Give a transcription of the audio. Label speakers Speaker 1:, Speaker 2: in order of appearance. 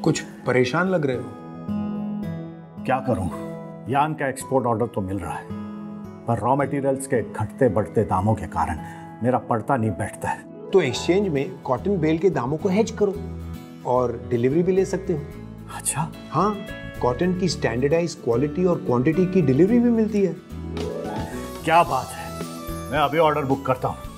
Speaker 1: कुछ परेशान लग रहे हो।
Speaker 2: क्या करूं, यान का एक्सपोर्ट ऑर्डर तो मिल रहा है, पर रॉ मटेरियल्स के घटते बढ़ते दामों के कारण मेरा पड़ता नहीं बैठता है।
Speaker 1: तो एक्सचेंज में कॉटन बेल के दामों को हेज करो और डिलीवरी भी ले सकते हो।
Speaker 2: अच्छा?
Speaker 1: हाँ, कॉटन की स्टैंडर्डाइज क्वालिटी और क्वांटिटी की डिलीवरी भी मिलती है।
Speaker 2: क्या बात है, मैं अभी ऑर्डर बुक करता हूँ।